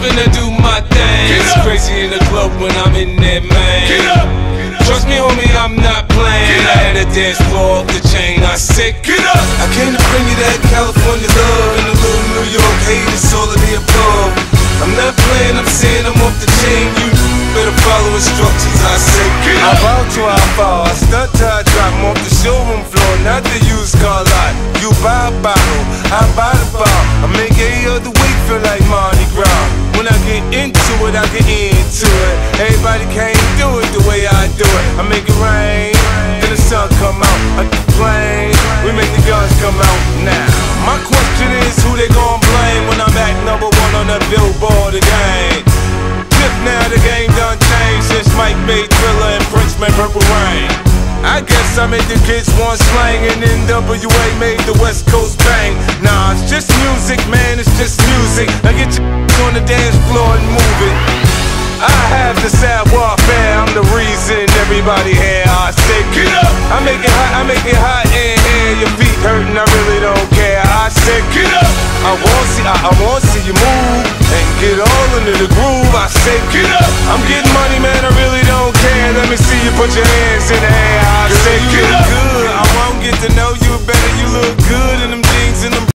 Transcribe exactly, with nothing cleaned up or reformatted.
finna do my thing. It's crazy in the club when I'm in there, man. Get up. Trust me, homie, I'm not playing. I had a dance floor off the chain. I said, get up. I came to bring you that California love and a little New York hate. It's all of the above. I'm not playing, I'm saying I'm off the chain. You better follow instructions. I say, get up. I bow to I fall. I stunt till I drop. I'm off the showroom floor, not the used car lot. You buy a bottle, I buy the bar. I make every other week feel like Mardi Gras. When I get into it, I get into it. Everybody can't do it the way I do it. I make it rain, then the sun come out. I complain, we make the guns come out now. My question is, who they gon' blame when I'm at number one on the Billboard again? If now the game done changed since Mike made Thriller and Prince made Purple Rain. I guess I made the kids want slang and N W A made the West Coast bang. Nah, it's just music, man, it's just music. Now get your on the dance floor and move it. I have the sad warfare, I'm the reason everybody here. I say get up. I make it hot, I make it hot in here. Your feet hurting, I really don't care. I say get up. I want see, I, I want see you move and get all into the groove. I say get up. I'm getting money, man, I really don't care. Let me see you put your hands in the